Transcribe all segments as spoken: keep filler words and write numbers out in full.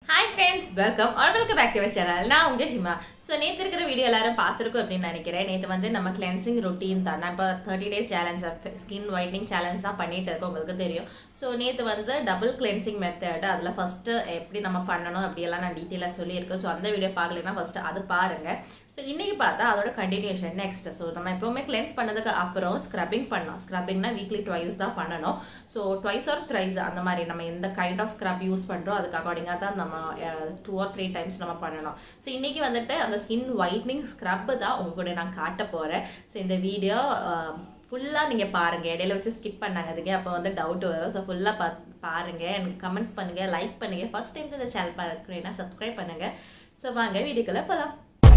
Hi friends, welcome or welcome back to our channel. நான் உங்க Hima. So நேத்து இருக்கிற வீடியோ எல்லாரும் பார்த்திருக்கும் அப்படினு நினைக்கிறேன். நேத்து வந்து நம்ம cleansing routine தான். நான் இப்ப thirty days challenge skin whitening challenge தான் பண்ணிட்டு இருக்கோம் உங்களுக்கு தெரியும். So நேத்து வந்து double cleansing method அதுல first எப்படி நம்ம பண்ணனும் அப்படி எல்லாம் நான் டீடைலா சொல்லி இருக்கேன். So அந்த வீடியோ பார்க்கலனா first அது பாருங்க. So இன்னைக்கு பார்த்தா அதோட continuation next. So நம்ம எப்பவுமே cleanse பண்ணதுக்கு அப்புறம் scrubbing பண்ணோம். Scrubbingனா weekly twice தான் பண்ணனும். So twice or thrice அந்த மாதிரி நம்ம எந்த kind of scrub யூஸ் பண்றோம் அதுக்கு அகார்டிங்கா தான் நம்ம two or three times நம்ம பண்ணனும். So இன்னைக்கு வந்துட்டு அந்த skin whitening scrub தான் உங்களுக்கு நான் காட்ட போறேன். So இந்த வீடியோ ஃபுல்லா நீங்க பாருங்க. இடையில வச்சு ஸ்கிப் பண்ணாதீங்க. அப்ப வந்து டவுட் வரும். சோ ஃபுல்லா பாருங்க. எனக்கு கமெண்ட்ஸ் பண்ணுங்க, லைக் பண்ணுங்க. ஃபர்ஸ்ட் டைம் இந்த சேனல் பார்க்கறீங்கன்னா சப்ஸ்கிரைப் பண்ணுங்க. சோ வாங்க வீடியோக்குள்ள போலாம்.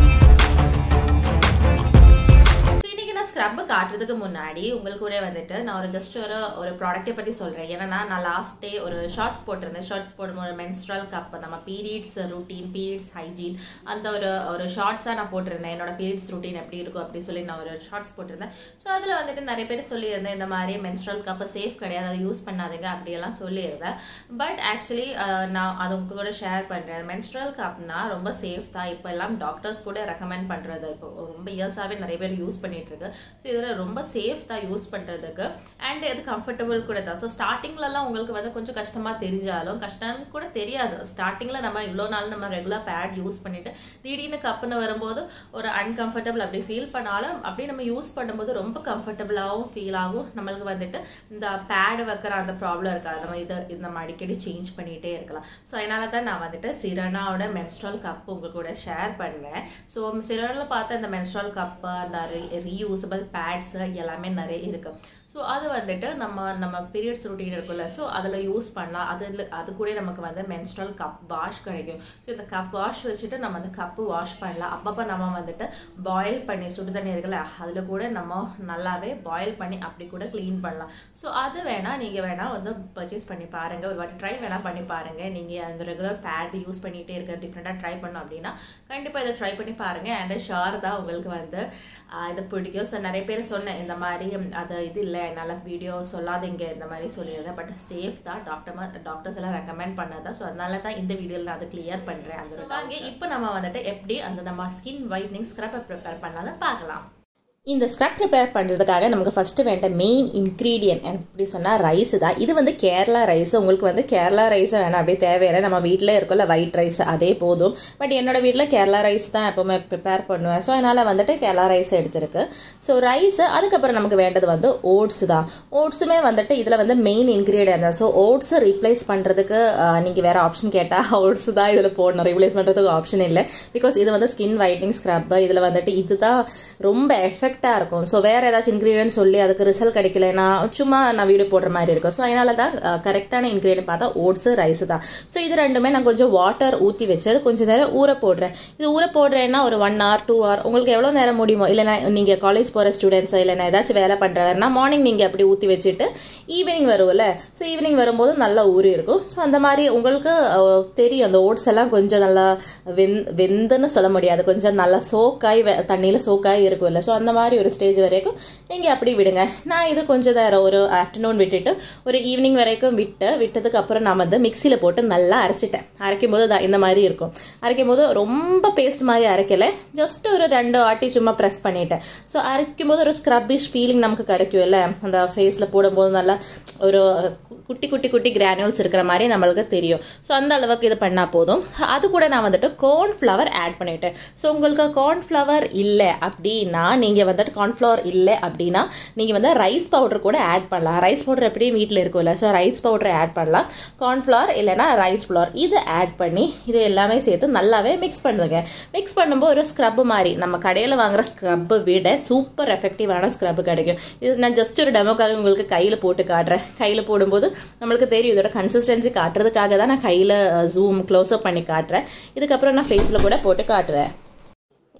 இன்னைக்கு நான் ஸ்க்ரப் காட்டுறதுக்கு முன்னாடி உங்களுக்கு கூட வந்துட்டு நான் ஒரு ஜஸ்ட் ஒரு ஒரு ப்ராடக்ட்டை பத்தி சொல்றேன். ஏன்னா நான் லாஸ்ட் டே ஒரு ஷார்ட்ஸ் போட்டிருந்தேன். ஷார்ட்ஸ் போடும்போது மென்ஸ்ட்ரல் கப் நம்ம பீரியட்ஸ் ரூட்டீன் பீரியட்ஸ் ஹைஜீன் அந்த ஒரு ஒரு ஷார்ட்ஸா நான் போட்டிருந்தேன். என்னோட பீரியட்ஸ் ரூட்டீன் எப்படி இருக்கும் அப்படி சொல்லி நான் ஒரு ஷார்ட்ஸ் போட்டிருந்தேன். ஸோ அதுல வந்துட்டு நிறைய பேர் சொல்லியிருந்தேன் இந்த மாதிரி மென்ஸ்ட்ரல் கப் சேஃப் கிடையாது, அதை யூஸ் பண்ணாதீங்க அப்படியெல்லாம் சொல்லியிருந்தேன். பட் ஆக்சுவலி நான் அது உங்க கூட ஷேர் பண்றேன். மென்ஸ்ட்ரல் கப்னா ரொம்ப சேஃப் தான். இப்போ எல்லாம் டாக்டர்ஸ் கூட ரெக்கமெண்ட் பண்றது. இப்போ ரொம்ப இயர்ஸாவே நிறைய பேர் யூஸ் பண்ணிட்டு இருக்கு. ஸோ இதில் ரொம்ப சேஃப் தான் யூஸ் பண்ணுறதுக்கு அண்ட் இது கம்ஃபர்டபுள் கூட தான். ஸோ ஸ்டார்டிங்லலாம் உங்களுக்கு வந்து கொஞ்சம் கஷ்டமாக தெரிஞ்சாலும் கஷ்டம் கூட தெரியாது. ஸ்டார்டிங்கில் நம்ம இவ்வளோ நாள் நம்ம ரெகுலர் பேட் யூஸ் பண்ணிட்டு திடீர்னு கப்புன்னு வரும்போது ஒரு அன்கம்ஃபர்டபுள் அப்படி ஃபீல் பண்ணாலும் அப்படி நம்ம யூஸ் பண்ணும்போது ரொம்ப கம்ஃபர்டபுளாகவும் ஃபீல் ஆகும். நம்மளுக்கு வந்துட்டு இந்த பேடு வைக்கிற அந்த ப்ராப்ளம் இருக்காது. நம்ம இதை நம்ம அடிக்கடி சேஞ்ச் பண்ணிகிட்டே இருக்கலாம். ஸோ அதனால தான் நான் வந்துட்டு சிரனாவோட மென்ஸ்ட்ரல் கப் உங்களுக்கு கூட ஷேர் பண்ணுவேன். ஸோ சிரனில் பார்த்த இந்த மென்ஸ்ட்ரல் கப்பு அந்த ரீயூசபிள் பேட்ஸ் எல்லாமே நிறைய இருக்கு. ஸோ அது வந்துட்டு நம்ம நம்ம பீரியட்ஸ் ரொட்டீன் இருக்குல்ல, ஸோ அதில் யூஸ் பண்ணலாம். அதில் அது கூட நமக்கு வந்து மென்ஸ்ட்ரல் கப் வாஷ் கிடைக்கும். ஸோ இந்த கப் வாஷ் வச்சுட்டு நம்ம அந்த கப்பு வாஷ் பண்ணலாம். அப்பப்போ நம்ம வந்துட்டு பாயில் பண்ணி சுடு தண்ணி இருக்குல்ல அதில் கூட நம்ம நல்லாவே பாயில் பண்ணி அப்படி கூட க்ளீன் பண்ணலாம். ஸோ அது வேணால் நீங்கள் வேணால் வந்து பர்ச்சேஸ் பண்ணி பாருங்கள். ஒரு வாட்டி ட்ரை வேணால் பண்ணி பாருங்கள். நீங்கள் அந்த ரெகுலர் பேட் யூஸ் பண்ணிகிட்டே இருக்க டிஃப்ரெண்ட்டாக ட்ரை பண்ணோம் அப்படின்னா கண்டிப்பாக இதை ட்ரை பண்ணி பாருங்கள். அண்ட் ஷுர் தான் உங்களுக்கு வந்து இது பிடிக்கும். ஸோ நிறைய பேர் சொன்னேன் இந்த மாதிரி அது இது இல்லை என்னால் வீடியோ சொல்லாதீங்க இந்த மாதிரி சொல்லியிருந்தேன். பட் சேஃப் தான். டாக்டர் டாக்டர்ஸ் எல்லாம் ரெக்கமெண்ட் பண்ணதான். ஸோ அதனால தான் இந்த வீடியோவில் நான் அதை கிளியர் பண்ணுறேன். அந்த வாங்க இப்போ நம்ம வந்துட்டு எப்படி அந்த நம்ம ஸ்கின் ஒயிட்னிங் ஸ்க்ரப்பை ப்ரிப்பேர் பண்ணலாம் பார்க்கலாம். இந்த ஸ்க்ரப் ப்ரிப்பேர் பண்ணுறதுக்காக நமக்கு ஃபஸ்ட்டு வேண்ட மெயின் இன்க்ரீடியன்ட் எப்படி சொன்னால் ரைஸ் தான். இது வந்து கேரளா ரைஸ். உங்களுக்கு வந்து கேரளா ரைஸ் வேணாம் அப்படியே தேவையில்லை. நம்ம வீட்டில் இருக்கோம்ல ஒயிட் ரைஸ் அதே போதும். பட் என்னோடய வீட்டில் கேரளா ரைஸ் தான் எப்போவுமே ப்ரிப்பேர் பண்ணுவேன். ஸோ அதனால் வந்துட்டு கேரளா ரைஸ் எடுத்துருக்கு. ஸோ ரைஸு அதுக்கப்புறம் நமக்கு வேண்டது வந்து ஓட்ஸ் தான். ஓட்ஸுமே வந்துட்டு இதில் வந்து மெயின் இன்க்ரீடியன்ட் தான். ஸோ ஓட்ஸை ரீப்ளேஸ் பண்ணுறதுக்கு நீங்கள் வேறு ஆப்ஷன் கேட்டால் ஓட்ஸ் தான் இதில் போடணும். ரீப்ளேஸ் பண்ணுறதுக்கு ஆப்ஷன் இல்லை. பிகாஸ் இது வந்து ஸ்கின் ஒயிட்னிங் ஸ்க்ரப். இதில் வந்துட்டு இதுதான் ரொம்ப எஃபெக்ட் இருக்கும். ஸோ வேறு ஏதாச்சும் இன்க்ரீடியன்ட் சொல்லி அதுக்கு ரிசல்ட் கிடைக்கலன்னா சும்மா நான் வீடியோ போடுற மாதிரி இருக்கும். ஸோ அதனால தான் கரெக்டான இன்க்ரீடியன்ட் பார்த்தா ஓட்ஸு ரைஸு தான். ஸோ இது ரெண்டுமே நான் கொஞ்சம் வாட்டர் ஊற்றி வச்சு கொஞ்சம் நேரம் ஊற போடுறேன். இது ஊற போடுறேன்னா ஒரு ஒன் ஹவர் டூ ஹவர் உங்களுக்கு எவ்வளோ நேரம் முடியுமோ. இல்லைனா நீங்கள் காலேஜ் போகிற ஸ்டூடெண்ட்ஸ் இல்லைனா ஏதாச்சும் வேலை பண்ணுறவர்னா மார்னிங் நீங்கள் அப்படி ஊற்றி வச்சுட்டு ஈவினிங் வரும்ல. ஸோ ஈவினிங் வரும்போது நல்லா ஊறி இருக்கும். ஸோ அந்த மாதிரி உங்களுக்கு தெரியும் அந்த ஓட்ஸ் எல்லாம் கொஞ்சம் நல்லா வெந் வெந்துன்னு சொல்ல முடியாது. கொஞ்சம் நல்லா சோக்காய் தண்ணியில் சோக்காய் இருக்கும்ல. ஸோ அந்த மாதிரி ஒரு ஸ்டேஜ் வரைக்கும் நீங்கள் அப்படி விடுங்க. நான் இது கொஞ்சம் நேரம் ஒரு ஆஃப்டர்நூன் விட்டுட்டு ஒரு ஈவினிங் வரைக்கும் விட்டு விட்டதுக்கு அப்புறம் நான் வந்து மிக்சியில் போட்டு நல்லா அரைச்சிட்டேன். அரைக்கும் போது இந்த மாதிரி இருக்கும். அரைக்கும் போது ரொம்ப பேஸ்ட் மாதிரி அரைக்கலை. ஜஸ்ட் ஒரு ரெண்டு ஆட்டி சும்மா ப்ரெஸ் பண்ணிட்டேன். ஸோ அரைக்கும் போது ஒரு ஸ்க்ரப்பிஷ் ஃபீலிங் நமக்கு கிடைக்கும் இல்லை. அந்த ஃபேஸில் போடும்போது நல்லா ஒரு குட்டி குட்டி குட்டி கிரானியூல்ஸ் இருக்கிற மாதிரி நம்மளுக்கு தெரியும். ஸோ அந்த அளவுக்கு இது பண்ணால் போதும். அது கூட நான் வந்துட்டு கார்ன்ஃப்ளவர் ஆட் பண்ணிட்டேன். ஸோ உங்களுக்கு கார்ன்ஃப்ளவர் இல்லை அப்படின்னா நீங்கள் வந்துட்டு கார்ன்ஃப்ளவர் இல்லை அப்படின்னா நீங்கள் வந்து ரைஸ் பவுடர் கூட ஆட் பண்ணலாம். ரைஸ் பவுடர் எப்படியும் வீட்டில் இருக்கும்ல. ஸோ ரைஸ் பவுடரை ஆட் பண்ணலாம். கார்ன்ஃப்ளவர் இல்லைனா ரைஸ் ஃப்ளவர் இது ஆட் பண்ணி இது எல்லாமே சேர்த்து நல்லாவே மிக்ஸ் பண்ணுங்க. மிக்ஸ் பண்ணும்போது ஒரு ஸ்க்ரப் மாதிரி நம்ம கடையில் வாங்குகிற ஸ்க்ரப்பை விட சூப்பர் எஃபெக்டிவான ஸ்க்ரப் கிடைக்கும். இது நான் ஜஸ்ட் ஒரு டெமோக்காக உங்களுக்கு கையில் போட்டு காட்டுறேன். கையில் போடும்போது நம்மளுக்கு தெரியும் இதோட கன்சிஸ்டன்சி காட்டுறதுக்காக தான் நான் கையில் ஜூம் க்ளோஸ்அப் பண்ணி காட்டுறேன். இதுக்கப்புறம் நான் ஃபேஸில் கூட போட்டு காட்டுவேன்.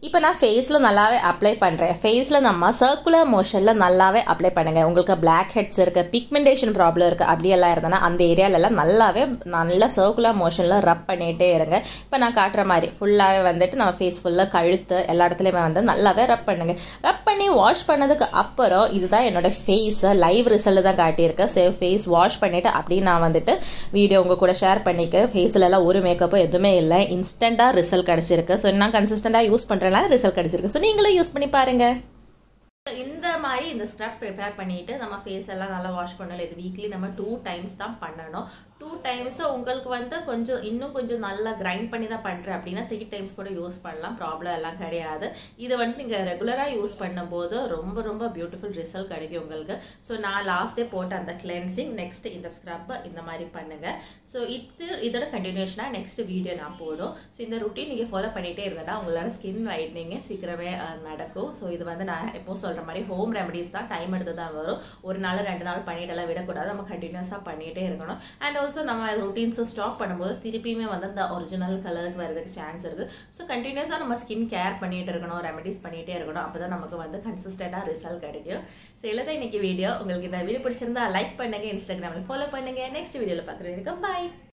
இப்போ நான் ஃபேஸில் நல்லாவே அப்ளை பண்ணுறேன். ஃபேஸில் நம்ம சர்க்குலர் மோஷனில் நல்லாவே அப்ளை பண்ணுங்கள். உங்களுக்கு பிளாக் ஹெட்ஸ் இருக்குது, பிக்மெண்டேஷன் ப்ராப்ளம் இருக்குது, அப்படியெல்லாம் இருந்ததுன்னா அந்த ஏரியாலெல்லாம் நல்லாவே நல்லா சர்க்குலர் மோஷனில் ரப் பண்ணிகிட்டே இருங்க. இப்போ நான் காட்டுற மாதிரி ஃபுல்லாகவே வந்துட்டு நம்ம ஃபேஸ் ஃபுல்லாக கழுத்து எல்லா இடத்துலையுமே வந்து நல்லாவே ரப் பண்ணுங்கள். ரப் பண்ணி வாஷ் பண்ணதுக்கு அப்புறம் இதுதான் என்னோடய ஃபேஸை லைவ் ரிசல்ட் தான் காட்டியிருக்கேன். ஸோ ஃபேஸ் வாஷ் பண்ணிவிட்டு அப்படி நான் வந்துட்டு வீடியோ உங்கள் கூட ஷேர் பண்ணிக்க. ஃபேஸ்லலாம் ஒரு மேக்கப்பும் எதுவுமே இல்லை, இன்ஸ்டண்ட்டாக ரிசல்ட் கிடச்சிருக்கு. ஸோ நான் கன்சிஸ்டண்ட்டாக யூஸ் பண்ணுறேன், ரிசல்ட் கிடைச்சிருக்கு. ஸோ நீங்களும் யூஸ் பண்ணி பாருங்க. இந்த மாதிரி இந்த ஸ்க்ரப் ப்ரிப்பேர் பண்ணிட்டு நம்ம ஃபேஸ் எல்லாம் நல்லா வாஷ் பண்ணணும். இது வீக்லி நம்ம டூ டைம்ஸ் தான் பண்ணணும். டூ டைம்ஸ் உங்களுக்கு வந்து கொஞ்சம் இன்னும் கொஞ்சம் நல்லா கிரைண்ட் பண்ணி தான் பண்ணுறேன் அப்படின்னா த்ரீ டைம்ஸ் கூட யூஸ் பண்ணலாம், ப்ராப்ளம் எல்லாம் கிடையாது. இதை வந்துட்டு நீங்கள் ரெகுலராக யூஸ் பண்ணும்போது ரொம்ப ரொம்ப பியூட்டிஃபுல் ரிசல்ட் கிடைக்கும் உங்களுக்கு. ஸோ நான் லாஸ்ட் டே போட்ட அந்த கிளென்சிங், நெக்ஸ்ட் இந்த ஸ்க்ரப் இந்த மாதிரி பண்ணுங்கள். ஸோ இது இதோட கண்டினியூஷனாக நெக்ஸ்ட் வீடியோ நான் போடும். ஸோ இந்த ருட்டீன் நீங்கள் ஃபாலோ பண்ணிகிட்டே இருந்தேன்னா உங்களோட ஸ்கின் வைட்னிங்கே சீக்கிரமே நடக்கும். ஸோ இது வந்து நான் எப்போ சொல்கிற மாதிரி ஹோம் ரெமடிஸ் தான், டைம் எடுத்து தான் வரும். ஒரு நாள் ரெண்டு நாள் பண்ணிட்டெல்லாம் விடக்கூடாது, நம்ம கண்டினியூஸாக பண்ணிகிட்டே இருக்கணும். அண்ட் ஆல்சோ நம்ம ரொட்டீன்ஸை ஸ்டாப் பண்ணும்போது திருப்பியுமே வந்து அந்த ஒரிஜினல் கலருக்கு வரதுக்கு சான்ஸ் இருக்குது. ஸோ கண்டினியூஸாக நம்ம ஸ்கின் கேர் பண்ணிகிட்டு இருக்கணும், ரெமடிஸ் பண்ணிகிட்டே இருக்கணும். அப்போ தான் நமக்கு வந்து கன்சிஸ்டண்டாக ரிசல்ட் கிடைக்கும். ஸோ இல்லை தான் இன்னைக்கு வீடியோ. உங்களுக்கு இந்த வீடியோ பிடிச்சிருந்தா லைக் பண்ணுங்கள், இன்ஸ்டாகிராமில் ஃபாலோ பண்ணுங்கள். நெக்ஸ்ட் வீடியோவில் பார்க்குறதுக்கு பாய்.